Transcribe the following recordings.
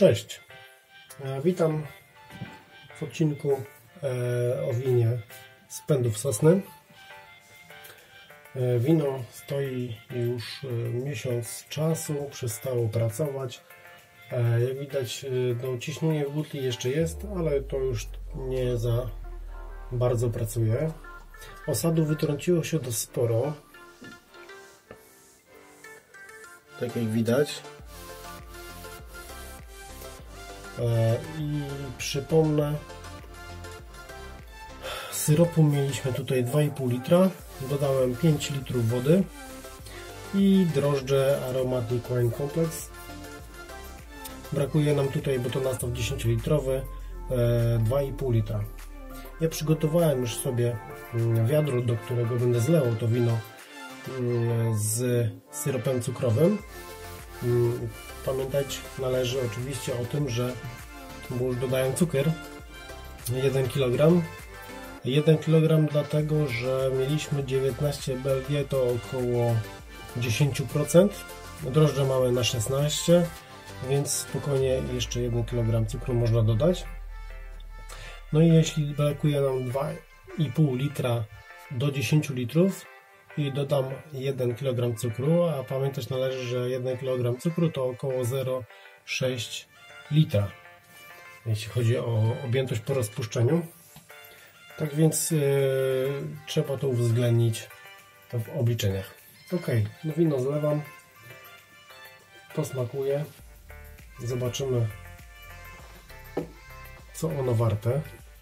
Cześć, witam w odcinku o winie z pędów sosny. Wino stoi już miesiąc czasu, przestało pracować. Jak widać, ciśnienie w butli jeszcze jest, ale to już nie za bardzo pracuje. Osadu wytrąciło się dość sporo, tak jak widać. I przypomnę, syropu mieliśmy tutaj 2,5 litra, dodałem 5 litrów wody i drożdże Aromatic Wine Complex. Brakuje nam tutaj, bo to nastaw 10 litrowy, 2,5 litra. Ja przygotowałem już sobie wiadro, do którego będę zlewał to wino z syropem cukrowym. Pamiętać należy oczywiście o tym, że, bo już dodałem cukier, 1 kg. 1 kg dlatego, że mieliśmy 19 Belgię, to około 10%. Drożdże małe na 16%, więc spokojnie jeszcze 1 kg cukru można dodać. No i jeśli brakuje nam 2,5 litra do 10 litrów, i dodam 1 kg cukru, a pamiętać należy, że 1 kg cukru to około 0,6 litra, jeśli chodzi o objętość po rozpuszczeniu. Tak więc trzeba to uwzględnić w obliczeniach. Ok, no wino zlewam, posmakuję, zobaczymy, co ono warte.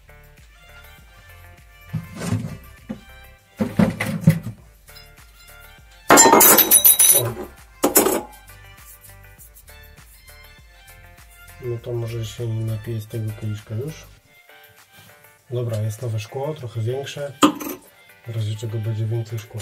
No to może się nie napiję z tego kieliszka już. Dobra, jest nowe szkło, trochę większe, w razie czego będzie więcej szkła.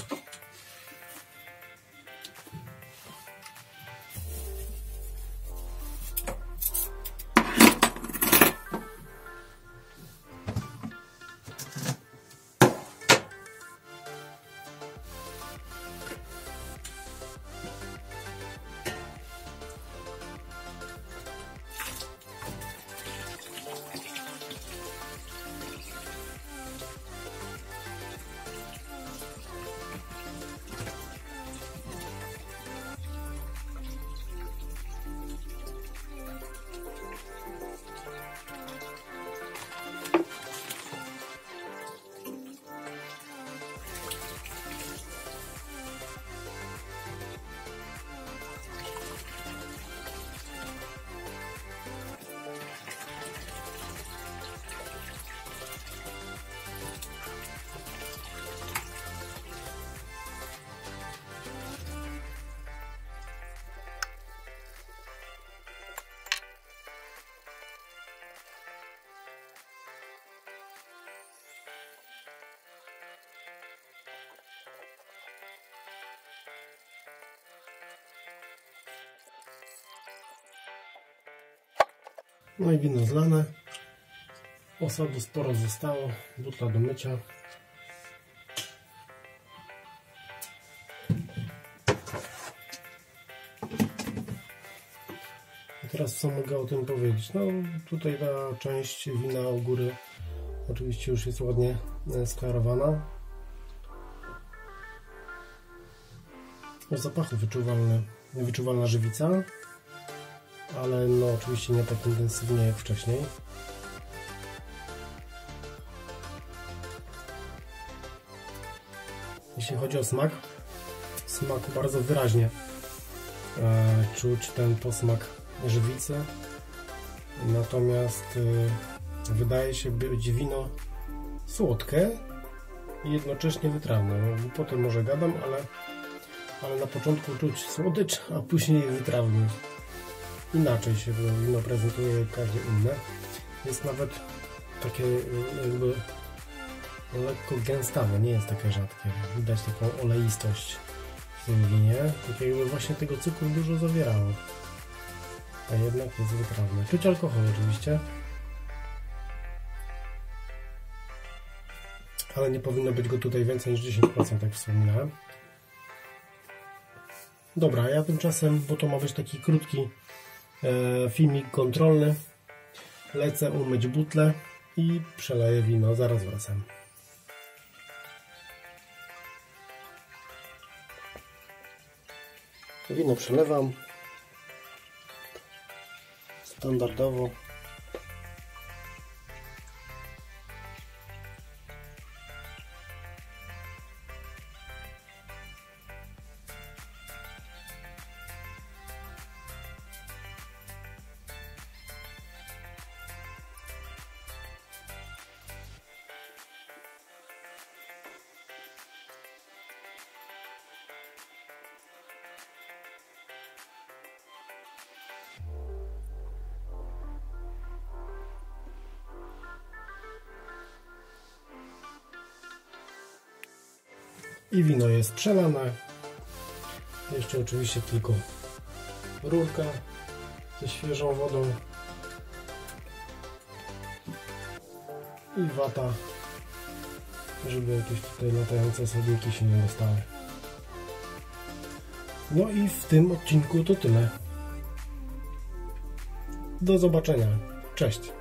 No i wino zlane, osadu sporo zostało, butla do mycia. I teraz co mogę o tym powiedzieć? No tutaj ta część wina u góry oczywiście już jest ładnie sklarowana. Z zapachu wyczuwalna żywica, ale no oczywiście nie tak intensywnie jak wcześniej. Jeśli chodzi o smak bardzo wyraźnie czuć ten posmak żywicy, natomiast wydaje się być wino słodkie i jednocześnie wytrawne. No, potem może gadam, ale na początku czuć słodycz, a później wytrawność. Inaczej się to wino prezentuje jak każde inne. Jest nawet takie jakby lekko gęstawe, nie jest takie rzadkie. Widać taką oleistość w tym winie. Tak jakby właśnie tego cukru dużo zawierało. A jednak jest wytrawne. Czuć alkohol oczywiście. Ale nie powinno być go tutaj więcej niż 10%, jak wspominałem. Dobra, ja tymczasem, bo to ma być taki krótki filmik kontrolny. Lecę umyć butlę i przeleję wino. Zaraz wracam. Wino przelewam standardowo. I wino jest przelane. Jeszcze oczywiście tylko rurka ze świeżą wodą i wata, żeby jakieś tutaj latające sodniki się nie dostały. No i w tym odcinku to tyle. Do zobaczenia. Cześć.